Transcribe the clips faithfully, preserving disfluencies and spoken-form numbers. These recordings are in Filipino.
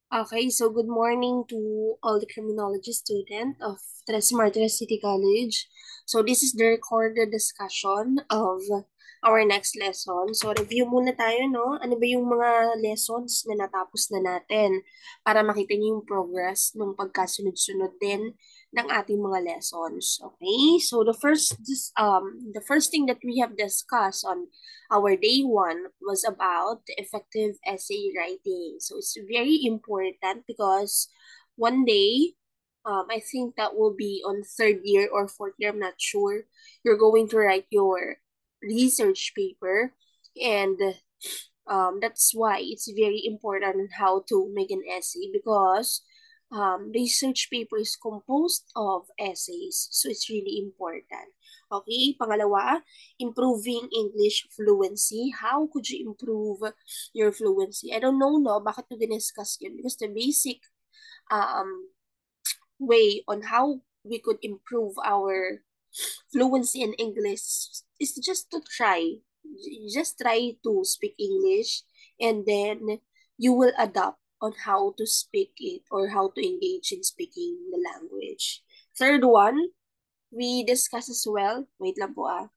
Okay, so good morning to all the criminology student of Tres Martires City College. So this is the recorded discussion of our next lesson. So review muna tayo, no? Ano ba yung mga lessons na natapos na natin para makita niyo yung progress ng pagkasunod-sunod din ng ating mga lessons. Okay? So the first this, um the first thing that we have discussed on our day one was about the effective essay writing. So it's very important because one day, um, I think that will be on third year or fourth year, I'm not sure, you're going to write your research paper. And um, that's why it's very important on how to make an essay because um, research paper is composed of essays. So it's really important. Okay, pangalawa, improving English fluency. How could you improve your fluency? I don't know, no, bakit to diniscuss yun? Because the basic um, way on how we could improve our fluency in English is just to try. Just try to speak English and then you will adapt on how to speak it or how to engage in speaking the language. Third one, we discuss as well. Wait lang po ah.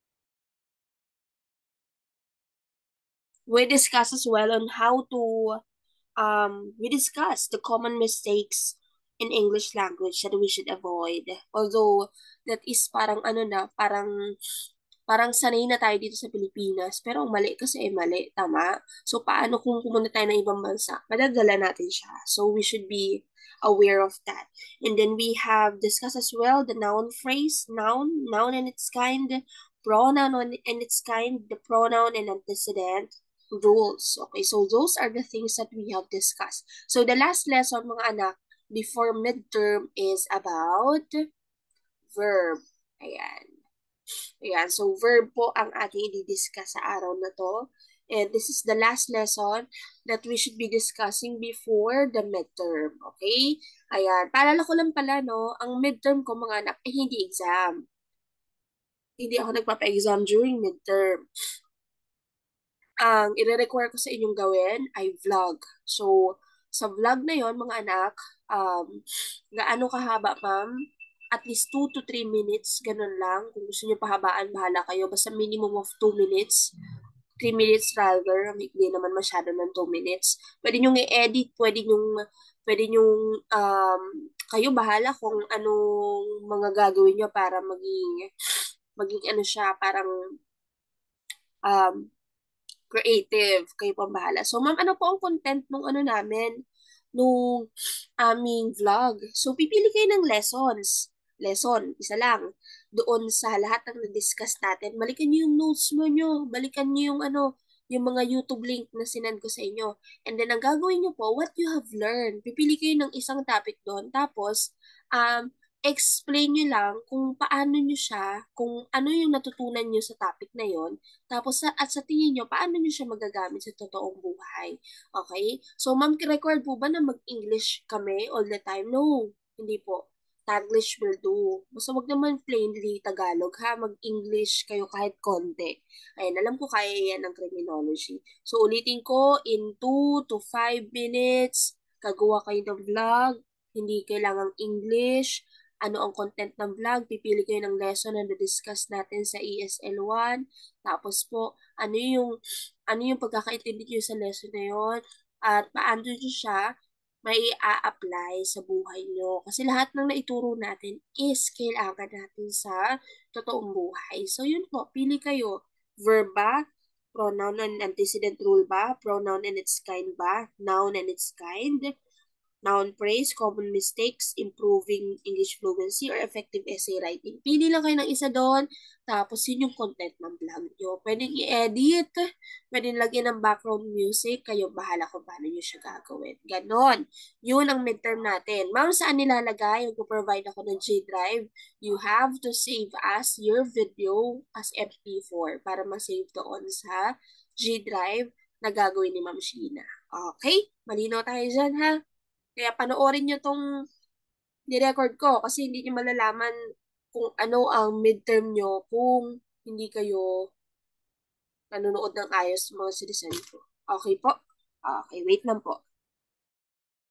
We discuss as well on how to um we discuss the common mistakes in English language that we should avoid. Although that is parang ano na, parang parang sanay na tayo dito sa Pilipinas, pero ang mali kasi ay mali, tama? So paano kung pumunta tayo ng ibang bansa? Madadala natin siya. So we should be aware of that. And then we have discussed as well the noun phrase, noun, noun and its kind, pronoun and its kind, the pronoun and antecedent, rules. Okay, so those are the things that we have discussed. So the last lesson, mga anak, before midterm is about verb. Ayan. Ayan, so verb po ang ating i-discuss sa araw na to. And this is the last lesson that we should be discussing before the midterm. Okay? Ayan, paalala ko lang pala, no, ang midterm ko mga anak ay hindi exam. Hindi ako nagpapa-exam during midterm. Ang ire-require ko sa inyong gawin ay vlog. So, sa vlog na yon mga anak, um, gaano kahaba, ma'am? At least two to three minutes, ganun lang. Kung gusto niyo pahabaan, bahala kayo. Basta minimum of two minutes. Three minutes rather. Hindi naman masyado ng two minutes. Pwede nyo i-edit, pwede nyo, pwede nyo, um, kayo bahala kung anong mga gagawin nyo para maging, maging ano siya, parang, um, creative. Kayo po ang bahala. So, ma'am, ano po ang content nung ano namin, nung aming vlog? So, pipili kayo ng lessons. Lesson, isa lang. Doon sa lahat ng na-discuss natin, balikan niyo yung notes mo nyo. Balikan niyo yung ano, yung mga YouTube link na sinend ko sa inyo. And then, ang gagawin niyo po, what you have learned. Pipili kayo ng isang topic doon. Tapos, um, explain nyo lang kung paano nyo siya, kung ano yung natutunan nyo sa topic na yon. Tapos, sa, at sa tingin nyo, paano nyo siya magagamit sa totoong buhay? Okay? So, ma'am, required po ba na mag-English kami all the time? No, hindi po. Taglish will do. Basta wag naman plainly Tagalog, ha? Mag-English kayo kahit konti. Ayan, alam ko kaya yan ng criminology. So, ulitin ko, in two to five minutes, gagawa kayo ng vlog, hindi kailangang English, ano ang content ng vlog, pipili kayo ng lesson na na-discuss natin sa E S L one, tapos po, ano yung, ano yung pagkakaintindi nyo sa lesson na yon at paano nyo siya may a-apply sa buhay nyo. Kasi lahat ng naituro natin is kailangan natin sa totoong buhay. So, yun po, pili kayo. Verb ba? Pronoun and antecedent rule ba? Pronoun and its kind ba? Noun and its kind? Noun praise, common mistakes, improving English fluency, or effective essay writing. Pili lang kayo ng isa doon, tapos yun yung content ng vlog nyo. Pwedeng i-edit, pwedeng lagyan ng background music, kayo bahala kung paano nyo siya gagawin. Ganon. Yun ang midterm natin. Ma'am, saan nilalagay? Mag-provide ako ng G Drive. You have to save as your video as M P four para ma-save doon sa G Drive na gagawin ni Ma'am Sheena. Okay? Malinaw tayo dyan, ha? Kaya panoorin nyo tong ni-record ko kasi hindi nyo malalaman kung ano ang midterm nyo kung hindi kayo nanonood ng ayos mga citizen ko. Okay po? Okay, wait lang po.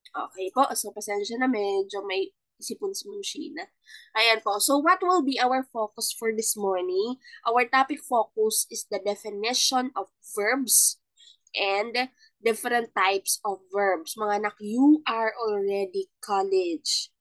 Okay po, so pasensya na medyo may sipon-sipon na. Ayan po, so what will be our focus for this morning? Our topic focus is the definition of verbs and different types of verbs. Mga anak, you are already college.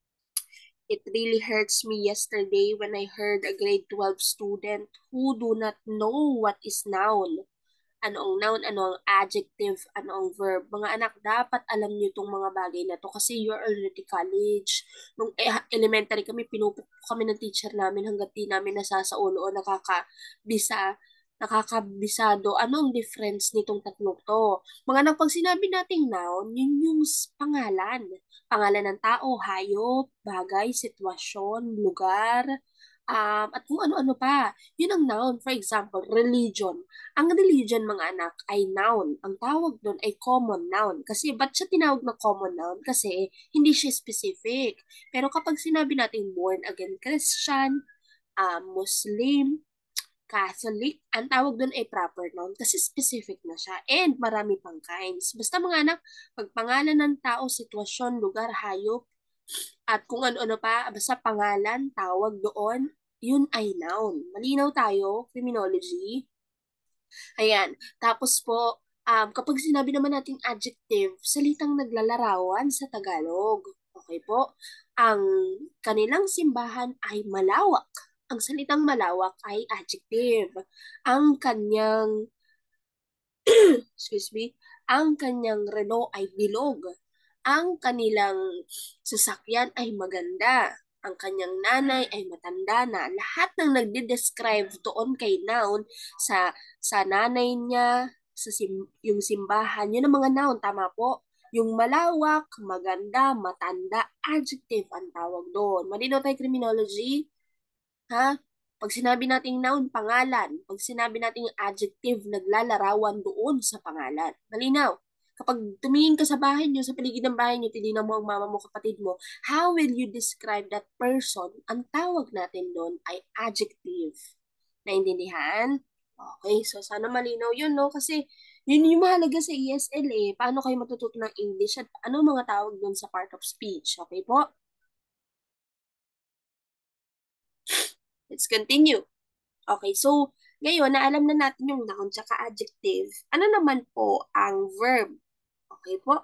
It really hurts me yesterday when I heard a grade twelve student who do not know what is noun. Ano ang noun, ano ang adjective, ano ang verb. Mga anak, dapat alam niyo itong mga bagay na to kasi you're already college. Nung eh, elementary kami, pinupuk kami ng teacher namin hanggat di namin nasasaulo o nakakabisa, nakakabisado. Ano ang difference nitong tatlong to? Mga anak, pag sinabi nating noun, yun yung s- pangalan. Pangalan ng tao, hayop, bagay, sitwasyon, lugar, um, at kung ano-ano pa. Yun ang noun. For example, religion. Ang religion, mga anak, ay noun. Ang tawag doon ay common noun. Kasi, ba't siya tinawag na common noun? Kasi, hindi siya specific. Pero kapag sinabi natin born again Christian, uh, Muslim, Catholic, ang tawag doon ay proper noun kasi specific na siya. And marami pang kinds. Basta mga anak, pag pangalan ng tao, sitwasyon, lugar, hayop, at kung ano-ano pa, basta pangalan, tawag doon, yun ay noun. Malinaw tayo, criminology. Ayan. Tapos po, um, kapag sinabi naman natin adjective, salitang naglalarawan sa Tagalog. Okay po? Ang kanilang simbahan ay malawak. Ang salitang malawak ay adjective. Ang kanyang, excuse me, ang kanyang relo ay bilog. Ang kanilang sasakyan ay maganda. Ang kanyang nanay ay matanda na. Lahat ng nagde-describe doon kay noun sa sa nanay niya, sa sim, yung simbahan, yun ang mga noun, tama po. Yung malawak, maganda, matanda, adjective ang tawag doon. Malinaw tayo criminology? Ha? Pag sinabi nating noun, pangalan. Pag sinabi nating adjective, naglalarawan doon sa pangalan. Malinaw. Kapag tumingin ka sa bahay nyo, sa paligid ng bahay nyo, tinignan mo ang mama mo, kapatid mo, how will you describe that person? Ang tawag natin doon ay adjective. Naintindihan? Okay, so sana malinaw yun, no? Kasi yun yung mahalaga sa E S L eh. Paano kayo matututo ng English at ano mga tawag doon sa part of speech? Okay po? Let's continue. Okay, so ngayon na alam na natin yung noun tsaka adjective, ano naman po ang verb? Okay po?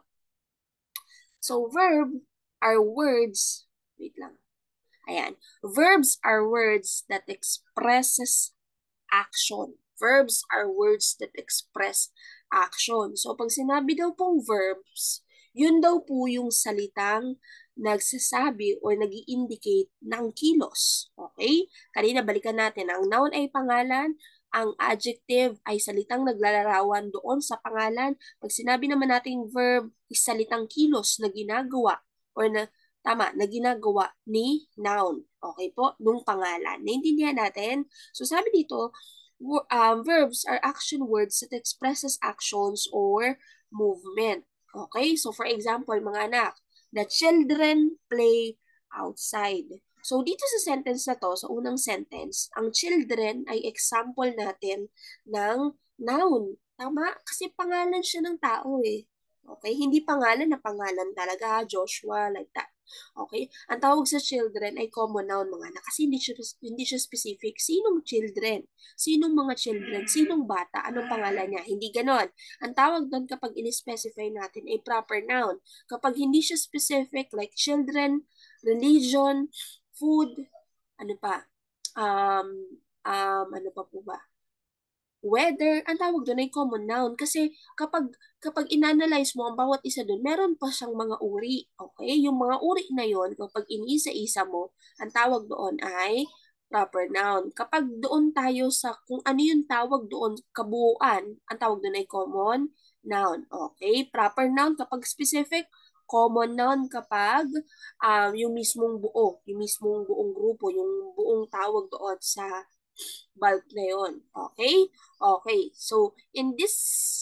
So verb are words, wait lang. Ayan. Verbs are words that expresses action. Verbs are words that express action. So, pag sinabi daw pong verbs, yun daw po yung salitang nagsasabi or nag indicate ng kilos. Okay? Kanina balikan natin. Ang noun ay pangalan, ang adjective ay salitang naglalarawan doon sa pangalan. Pag sinabi naman nating verb, is salitang kilos na ginagawa or na tama, na ginagawa ni noun. Okay po? Nung pangalan. Naintindihan natin? So, sabi dito, um, verbs are action words that expresses actions or movement. Okay? So, for example, mga anak, the children play outside. So, dito sa sentence na to, sa unang sentence, ang children ay example natin ng noun. Tama? Kasi pangalan siya ng tao eh. Okay? Hindi pangalan na pangalan talaga, Joshua, like that. Okay? Ang tawag sa children ay common noun, mga anak, kasi hindi siya, hindi siya specific. Sinong children? Sinong mga children? Sinong bata? Anong pangalan niya? Hindi ganon. Ang tawag doon kapag in-specify natin ay proper noun. Kapag hindi siya specific, like children, religion, food, ano pa? Um, um, ano pa po ba? Weather, ang tawag doon ay common noun kasi kapag kapag inanalyze mo ang bawat isa doon, meron pa siyang mga uri. Okay? Yung mga uri na yon, kapag iniisa-isa mo, ang tawag doon ay proper noun. Kapag doon tayo sa kung ano yung tawag doon kabuuan, ang tawag doon ay common noun. Okay? Proper noun kapag specific, common noun kapag um, yung mismong buo, yung mismong buong grupo, yung buong tawag doon sa bulk na yon. Okay? Okay. So, in this,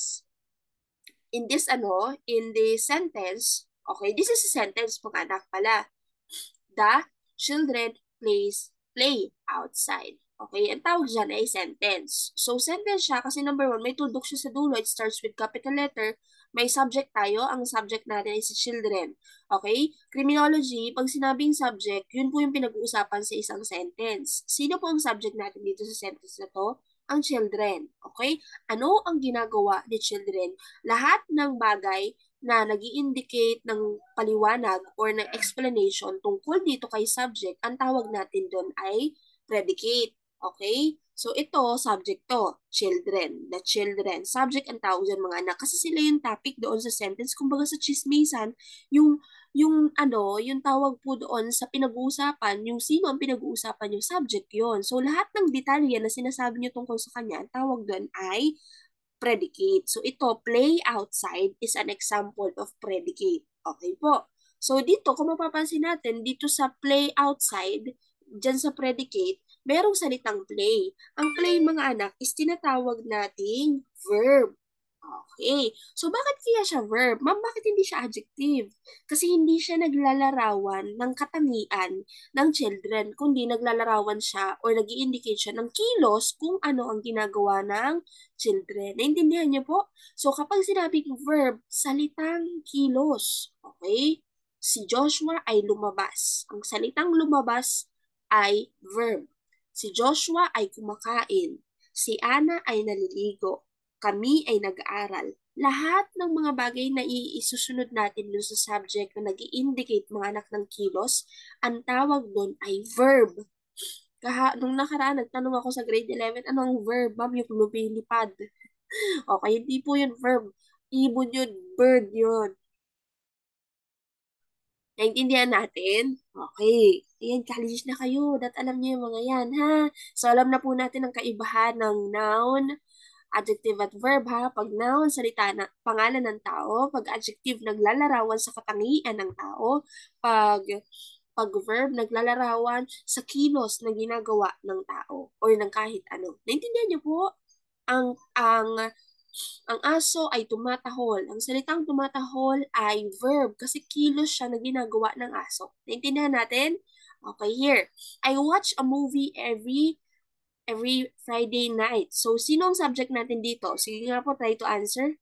in this ano, in the sentence, okay, this is a sentence, pag-anak pala. The children plays, play outside. Okay, ang tawag dyan ay sentence. So, sentence siya kasi number one, may tuldok siya sa dulo. It starts with capital letter. May subject tayo. Ang subject natin ay si children. Okay? Criminology, pag sinabing subject, yun po yung pinag-uusapan sa isang sentence. Sino po ang subject natin dito sa sentence na to? Ang children. Okay? Ano ang ginagawa ni children? Lahat ng bagay na nag indicate ng paliwanag or ng explanation tungkol dito kay subject, ang tawag natin doon ay predicate. Okay? So, ito, subject to, children. The children. Subject ang tawag dyan mga anak. Kasi sila yung topic doon sa sentence. Kumbaga sa chismisan, yung, yung ano, yung tawag po doon sa pinag-uusapan, yung sino ang pinag-uusapan yung subject yon. So, lahat ng detalye na sinasabi nyo tungkol sa kanya, ang tawag doon ay predicate. So, ito, play outside is an example of predicate. Okay po. So, dito, kung mapapansin natin, dito sa play outside, dyan sa predicate, merong salitang play. Ang play, mga anak, is tinatawag nating verb. Okay. So, bakit kaya siya verb? Ma'am, bakit hindi siya adjective? Kasi hindi siya naglalarawan ng katangian ng children, kundi naglalarawan siya or nag indicate siya ng kilos kung ano ang ginagawa ng children. Naintindihan niyo po? So, kapag sinabing verb, salitang kilos. Okay? Si Joshua ay lumabas. Ang salitang lumabas ay verb. Si Joshua ay kumakain. Si Ana ay naliligo. Kami ay nag-aaral. Lahat ng mga bagay na iisusunod natin dun sa subject na nag indicate mga anak ng kilos, ang tawag doon ay verb. Kaha, nung nakaraan, nagtanong ako sa grade eleven, anong verb, ma'am? Yung lumilipad. Okay, hindi po yun verb. Ibon yun, bird yun. Naintindihan natin? Okay. Ayan, college na kayo. Dat alam niyo yung mga yan, ha? So, alam na po natin ang kaibahan ng noun, adjective at verb, ha? Pag noun, salita na pangalan ng tao. Pag adjective, naglalarawan sa katangian ng tao. Pag pag verb, naglalarawan sa kilos na ginagawa ng tao or ng kahit ano. Naintindihan niyo po? Ang ang ang aso ay tumatahol. Ang salitang tumatahol ay verb kasi kilos siya na ginagawa ng aso. Naintindihan natin? Okay, here. I watch a movie every every Friday night. So, sino ang subject natin dito? Sige nga po, try to answer.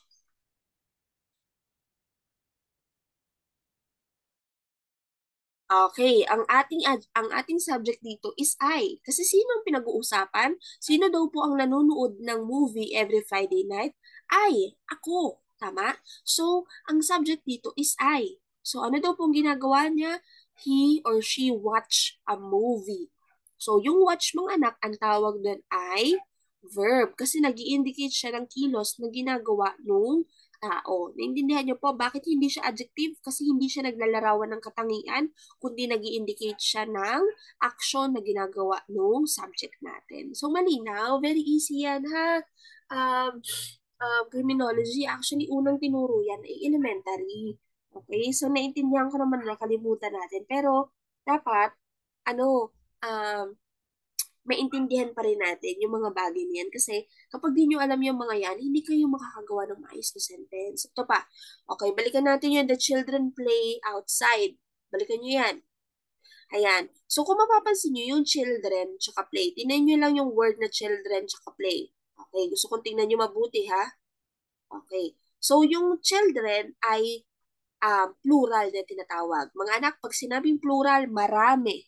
Okay, ang ating ad- ang ating subject dito is I. Kasi sino ang pinag-uusapan? Sino daw po ang nanonood ng movie every Friday night? I, ako. Tama? So, ang subject dito is I. So, ano daw pong ginagawa niya? He or she watch a movie. So, yung watch mga anak, ang tawag doon ay verb. Kasi nag indicate siya ng kilos na ginagawa nung tao. Naintindihan niyo po bakit hindi siya adjective? Kasi hindi siya naglalarawan ng katangian, kundi nag indicate siya ng action na ginagawa nung subject natin. So, malinaw. Very easy yan, ha? Um, uh, criminology, actually, unang tinuro yan ay elementary. Okay? So, naintindihan ko naman na kalimutan natin. Pero, dapat, ano, um, maintindihan pa rin natin yung mga bagay niyan. Kasi kapag di nyo alam yung mga yan, hindi kayo makakagawa ng maayos na sentence. Ito pa. Okay, balikan natin yun. The children play outside. Balikan nyo yan. Ayan. So kung mapapansin nyo yung children tsaka play, tingnan nyo lang yung word na children tsaka play. Okay, gusto kong tingnan nyo mabuti ha. Okay. So yung children ay um, plural na tinatawag. Mga anak, pag sinabing plural, marami.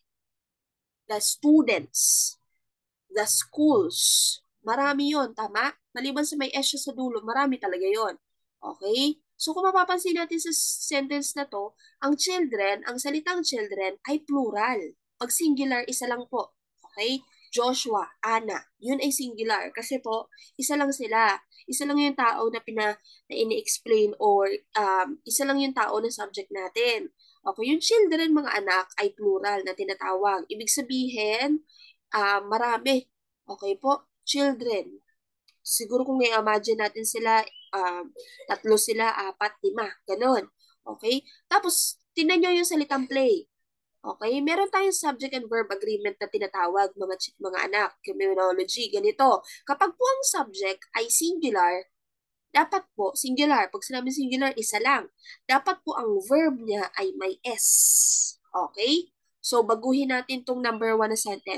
The students, the schools. Marami yon, tama? Maliban sa may S siya sa dulo, marami talaga yon. Okay? So kung mapapansin natin sa sentence na to, ang children, ang salitang children ay plural. Pag singular, isa lang po. Okay? Joshua, Ana, yun ay singular. Kasi po, isa lang sila. Isa lang yung tao na pina na ini-explain or um, isa lang yung tao na subject natin. Okay, yung children, mga anak, ay plural na tinatawag. Ibig sabihin, ah, marami. Okay po, children. Siguro kung i-imagine natin sila, um, tatlo sila, apat, lima, ganon. Okay? Tapos, tingnan nyo yung salitang play. Okay? Meron tayong subject and verb agreement na tinatawag, mga, mga anak, criminology, ganito. Kapag po ang subject ay singular, dapat po, singular, pag sinabi singular, isa lang. Dapat po ang verb niya ay may S. Okay? So, baguhin natin tong number one na sentence.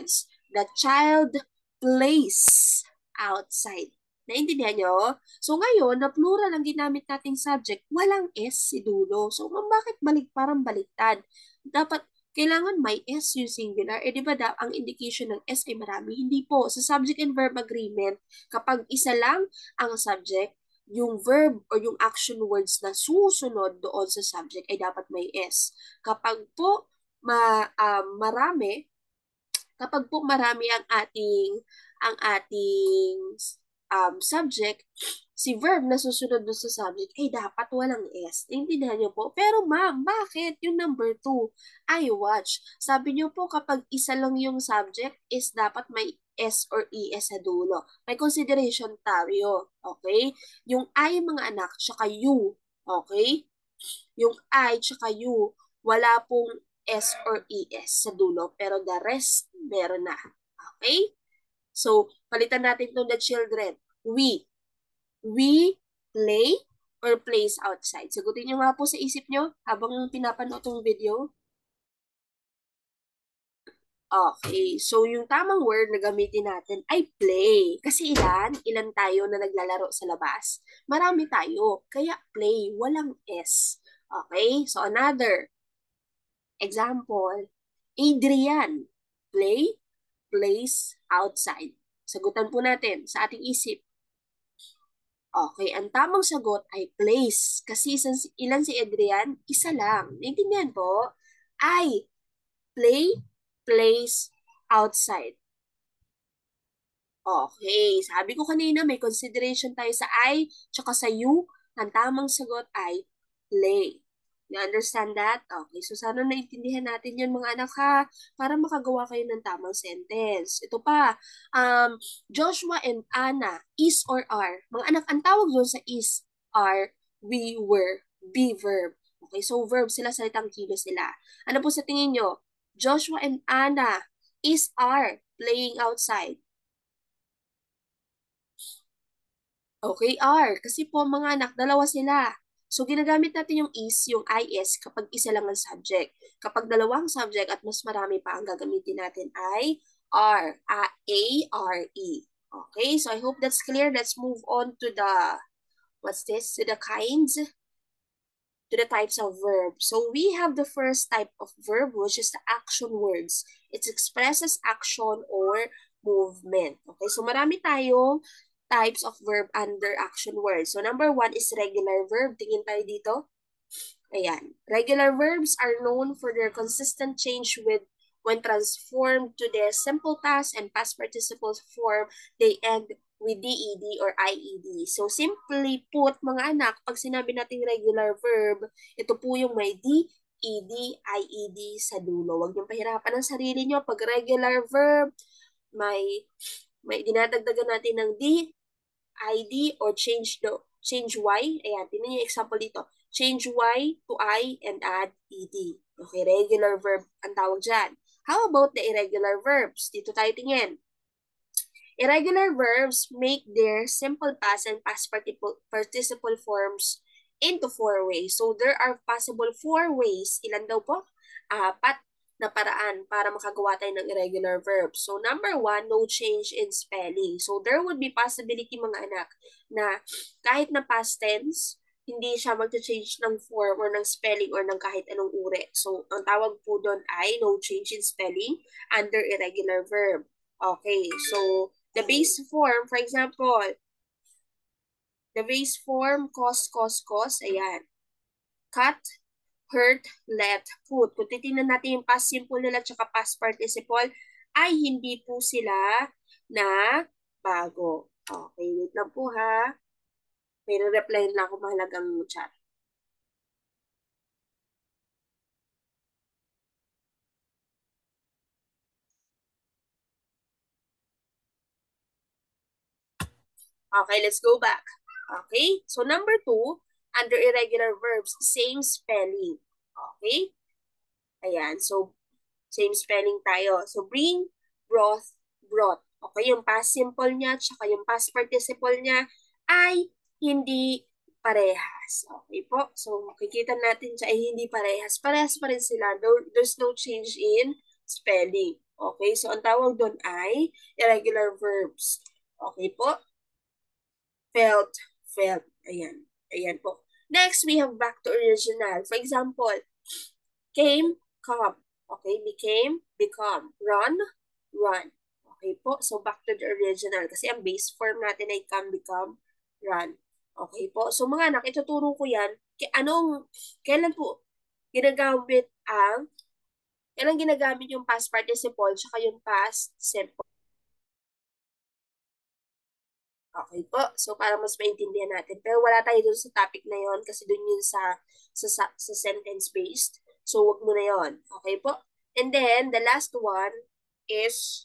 The child plays outside. Naintindihan nyo? So ngayon, na plural ang ginamit nating subject, walang S si dulo. So bakit balik, parang baliktad? Dapat, kailangan may S yung singular. Eh di ba da, ang indication ng S ay marami? Hindi po. Sa subject and verb agreement, kapag isa lang ang subject, yung verb o yung action words na susunod doon sa subject ay dapat may S. Kapag po ma, um, marami, kapag po marami ang ating ang ating um, subject, si verb na susunod doon sa subject ay dapat walang S. Naintindihan niyo po? Pero ma'am, bakit? Yung number two, I watch. Sabi niyo po kapag isa lang yung subject is dapat may S or E S sa dulo. May consideration tayo. Okay? Yung I, mga anak, tsaka you. Okay? Yung I, tsaka you, wala pong S or E S sa dulo, pero the rest, meron na. Okay? So, palitan natin itong the children. We. We play or plays outside. Sagutin nyo nga po sa isip nyo habang pinapanood itong video. Okay, so yung tamang word na gamitin natin ay play. Kasi ilan? Ilan tayo na naglalaro sa labas? Marami tayo. Kaya play, walang S. Okay, so another example, Adrian, play, plays outside. Sagutan po natin sa ating isip. Okay, ang tamang sagot ay plays. Kasi isan, ilan si Adrian? Isa lang. Naintindihan po? I play, plays outside. Okay, sabi ko kanina may consideration tayo sa I, tsaka sa you. Ang tamang sagot ay play. You understand that? Okay, so sana naintindihan natin yun mga anak ha, para makagawa kayo ng tamang sentence. Ito pa, um, Joshua and Anna, is or are. Mga anak, ang tawag doon sa is, are, we, were, be verb. Okay, so verb sila, salitang kilos sila. Ano po sa tingin nyo? Joshua and Anna, is, are, playing outside. Okay, are. Kasi po mga anak, dalawa sila. So, ginagamit natin yung is, yung is, kapag isa lang ang subject. Kapag dalawang subject at mas marami pa ang gagamitin natin ay are. A, A, R, E. Okay, so I hope that's clear. Let's move on to the, what's this? To the kinds, to the types of verb. So, we have the first type of verb, which is the action words. It expresses action or movement. Okay, so marami tayong types of verb under action words. So, number one is regular verb. Tingin tayo dito. Ayan. Regular verbs are known for their consistent change with when transformed to their simple past and past participle form, they end with ded or ied. So, simply put, mga anak, pag sinabi nating regular verb, ito po yung may d, ed, ied sa dulo. Huwag niyong pahirapan ang sarili niyo. Pag regular verb, may, may dinadagdagan natin ng d, id, or change the change y. Ayan, tingnan niyo yung example dito. Change y to I and add ed. Okay, regular verb ang tawag dyan. How about the irregular verbs? Dito tayo tingin. Irregular verbs make their simple past and past participle, participle forms into four ways. So, there are possible four ways. Ilan daw po? Apat na paraan para makagawa tayo ng irregular verbs. So, number one, no change in spelling. So, there would be possibility, mga anak, na kahit na past tense, hindi siya mag-change ng form or ng spelling or ng kahit anong uri. So, ang tawag po doon ay no change in spelling under irregular verb. Okay, so, the base form, for example, the base form, cause, cause, cause, ayan. Cut, hurt, let, put. Kung titignan natin yung past simple nila at past participle, ay hindi po sila na bago. Okay, wait lang po ha. May re-reply lang ako mahalagang chat. Okay, let's go back. Okay, so number two, under irregular verbs, same spelling. Okay, ayan, so same spelling tayo. So bring, brought, brought. Okay, yung past simple niya, tsaka yung past participle niya ay hindi parehas. Okay po, so makikita natin siya ay hindi parehas. Parehas pa rin sila. There's no change in spelling. Okay, so ang tawag doon ay irregular verbs. Okay po? Felt, felt. Ayan. Ayan po. Next, we have back to original. For example, came, come. Okay, became, become. Run, run. Okay po, so back to the original. Kasi ang base form natin ay come, become, run. Okay po, so mga anak, ituturo ko yan. K anong, kailan po ginagamit ang, kailan ginagamit yung past participle tsaka yung past simple. Okay po. So, para mas maintindihan natin. Pero wala tayo dun sa topic na yon kasi dun yun sa, sa, sa, sa sentence-based. So, wag mo na yon. Okay po? And then, the last one is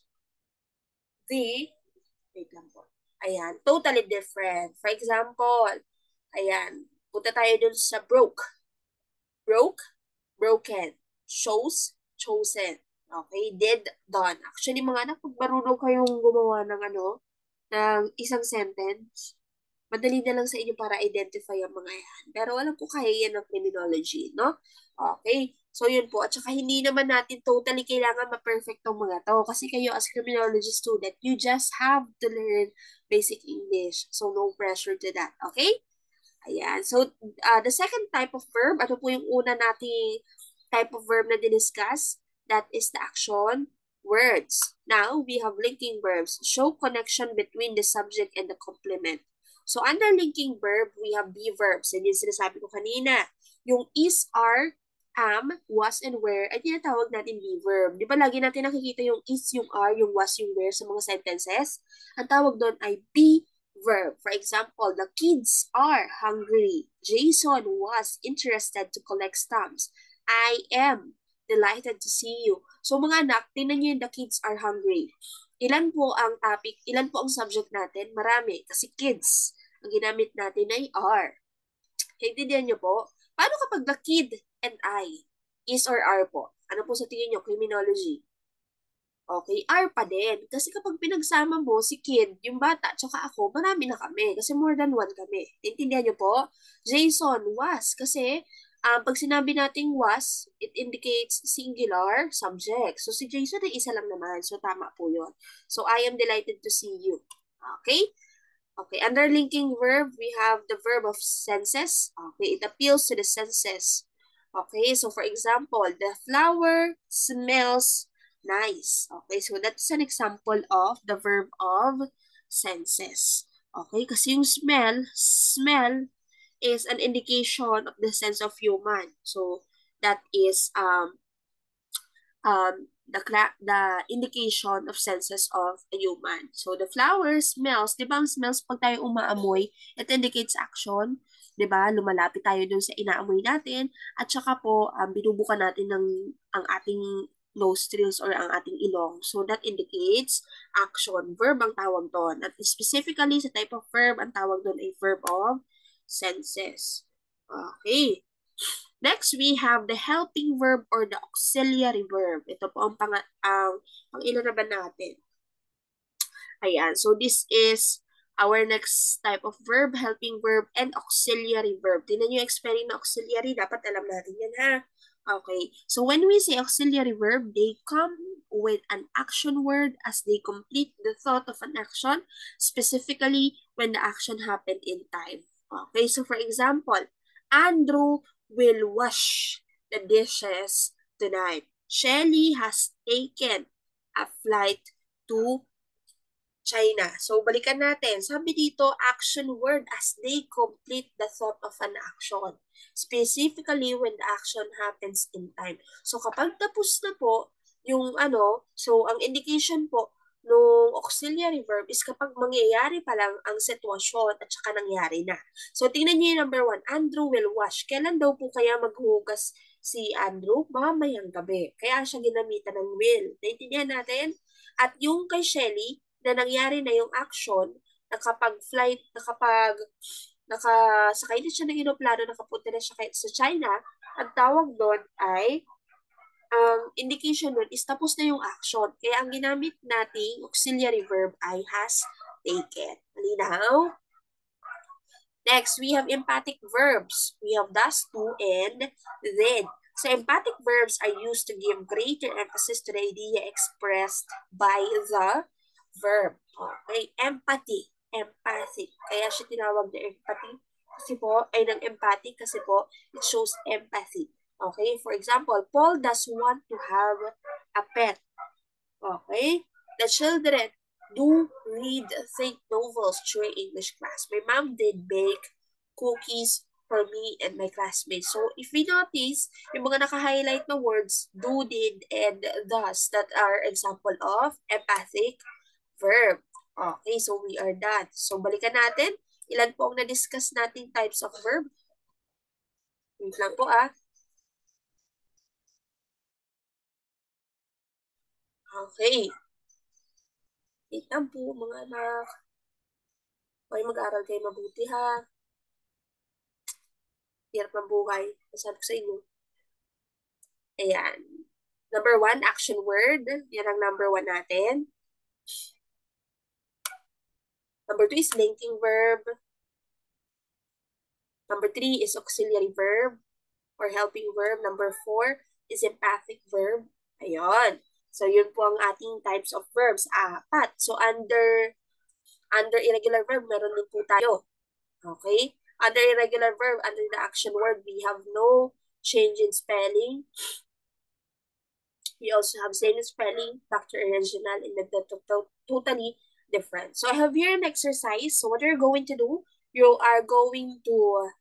the, wait lang po. Ayan, totally different. For example, ayan, punta tayo dun sa broke. Broke, broken. Shows, chosen. Okay, did, done. Actually, mga anak, pag marunong kayong gumawa ng ano, ng isang sentence, madali na lang sa inyo para identify ang mga yan. Pero alam ko kaya yan ng criminology, no? Okay. So, yun po. At saka hindi naman natin totally kailangan ma-perfect tong mga to. Kasi kayo as criminology student, you just have to learn basic English. So, no pressure to that. Okay? Ayan. So, uh, the second type of verb, ano po yung una nating type of verb na diniscuss? That is the action words. Now, we have linking verbs. Show connection between the subject and the complement. So, under linking verb, we have be verbs. And yung sinasabi ko kanina, yung is, are, am, was, and were, ay tinatawag natin be verb. Di ba lagi natin nakikita yung is, yung are, yung was, yung were sa mga sentences? Ang tawag doon ay be verb. For example, the kids are hungry. Jason was interested to collect stamps. I am delighted to see you. So mga anak, tingnan nyo yung the kids are hungry. Ilan po ang topic, ilan po ang subject natin? Marami. Kasi kids, ang ginamit natin ay are. Naintindihan nyo po? Paano kapag the kid and I, is or are po? Ano po sa tingin nyo? Criminology. Okay, are pa din. Kasi kapag pinagsama mo si kid, yung bata, tsaka ako, marami na kami. Kasi more than one kami. Naintindihan niyo po? Jason was. Kasi um, pag sinabi nating was, it indicates singular subject. So si Jason ay isa lang naman. So tama po yun. So I am delighted to see you. Okay? Okay, under linking verb, we have the verb of senses. Okay, it appeals to the senses. Okay, so for example, the flower smells nice. Okay, so that's an example of the verb of senses. Okay, kasi yung smell, smell is an indication of the sense of human. So that is um um the the indication of senses of a human. So the flower smells, 'di ba ang smells pag tayo umaamoy, it indicates action, 'di ba? Lumalapit tayo dun sa inaamoy natin at saka po um, binubukan natin ng ang ating nostrils or ang ating ilong. So that indicates action. Verb ang tawag doon. At specifically sa type of verb, ang tawag doon ay verb of senses. Okay. Next, we have the helping verb or the auxiliary verb. Ito po ang pang, ang, ang ilaraban natin. Ayan, so this is our next type of verb, helping verb and auxiliary verb. Tingnan nyo yung spelling na auxiliary, dapat alam natin yan ha. Okay, so when we say auxiliary verb, they come with an action word as they complete the thought of an action, specifically when the action happened in time. Okay, so for example, Andrew will wash the dishes tonight. Shelly has taken a flight to China. So, balikan natin. Sabi dito, action word as they complete the thought of an action. Specifically, when the action happens in time. So, kapag tapos na po, yung ano, so, ang indication po, nung auxiliary verb is kapag mangyayari pa lang ang sitwasyon at saka nangyari na. So, tingnan niyo yung number one, Andrew will wash. Kailan daw po kaya maghugas si Andrew? Mamayang gabi. Kaya siya ginamitan ng will. Naintindihan natin? At yung kay Shelly, na nangyari na yung action, nakapag-flight, nakapag, nakasakay na siya ng inoplano, nakapunta na siya sa China, ang tawag doon ay, ang um, indication doon is tapos na yung action. Kaya ang ginamit nating auxiliary verb ay has taken. Malinaw? Next, we have emphatic verbs. We have does, to, and did. So emphatic verbs are used to give greater emphasis to the idea expressed by the verb. Okay, empathy, empathic. Kaya siya tinawag na empathy kasi po, ay ng empathic kasi po, it shows empathy. Okay, for example, Paul does want to have a pet. Okay, the children do read think novels during English class. My mom did bake cookies for me and my classmates. So, if we notice, yung mga naka-highlight na words, do, did, and thus, that are example of empathic verb. Okay, so we are done. So, balikan natin. Ilan po ang na-discuss nating types of verb? Wait lang po ah. Okay. Wait lang po mga anak. Okay, mag-aral kayo mabuti ha. Hirap ng buhay. Masabi ko sa inyo. Ayan. Number one, action word. Yan ang number one natin. Number two is linking verb. Number three is auxiliary verb or helping verb. Number four is empathic verb. Ayun. So, yun po ang ating types of verbs. Apat. So, under under irregular verb, meron din po tayo. Okay? Under irregular verb, under the action word, we have no change in spelling. We also have same spelling, back to original, and then totally different. So I have here an exercise. So what you're going to do, you are going to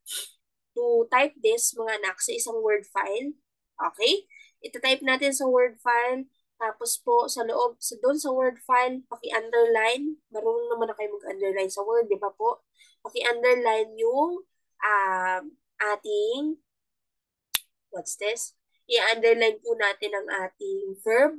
to type this mga anak sa isang word file. Okay? Ito-type natin sa word file. Tapos po, sa loob, sa doon sa word file, paki-underline. Marunong naman na kayo mag-underline sa word, di ba po? Paki-underline yung um, ating, what's this? I-underline po natin ang ating verb.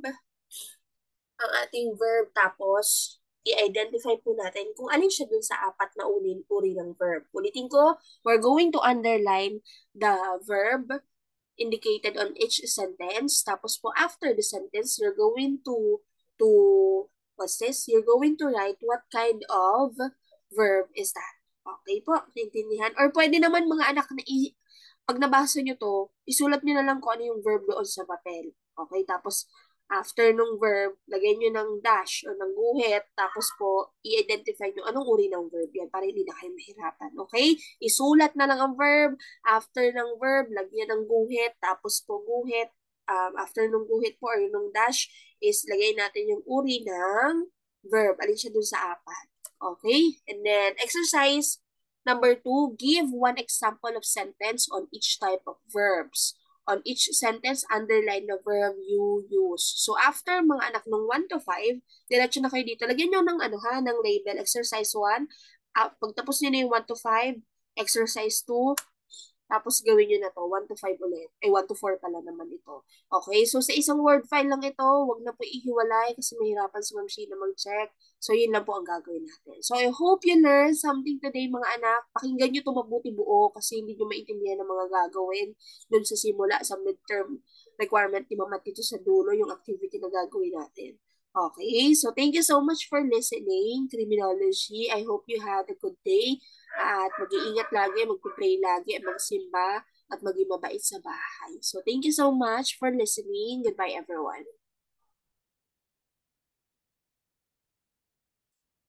Ang ating verb, tapos i-identify po natin kung alin siya dun sa apat na uri, uri ng verb. Ulitin ko, we're going to underline the verb indicated on each sentence. Tapos po, after the sentence, you're going to, to, what's this? You're going to write what kind of verb is that. Okay po, naintindihan? Or pwede naman mga anak na i- pag nabasa nyo to, isulat nyo na lang kung ano yung verb doon sa papel. Okay, tapos after nung verb, lagay nyo ng dash o ng guhit, tapos po, i-identify nyo anong uri ng verb yan para hindi na kayo mahirapan. Okay? Isulat na lang ang verb. After ng verb, lagyan ng guhit, tapos po guhit. Um, after nung guhit po or yung dash, is lagay natin yung uri ng verb. Alin siya dun sa apat. Okay? And then, exercise number two, give one example of sentence on each type of verbs. On each sentence, underline the verb you use. So, after mga anak ng one to five, diretso na kayo dito. Lagyan nyo ng, ano, ha, ng label. Exercise one. Uh, pagtapos nyo na yung one to five, exercise two, tapos gawin nyo na to, one to five ulit. Ay, one to four pala naman ito. Okay, so sa isang word file lang ito, wag na po ihiwalay kasi mahirapan si Ma'am Sheena mag-check. So, yun lang po ang gagawin natin. So, I hope you learned something today, mga anak. Pakinggan nyo ito mabuti buo kasi hindi nyo maintindihan ang mga gagawin dun sa simula, sa midterm requirement ni Mama dito sa dulo, yung activity na gagawin natin. Okay, so thank you so much for listening, Criminology. I hope you had a good day. At mag-iingat lagi, mag-pray lagi, at magsimba, at maging mabait sa bahay. So, thank you so much for listening. Goodbye, everyone.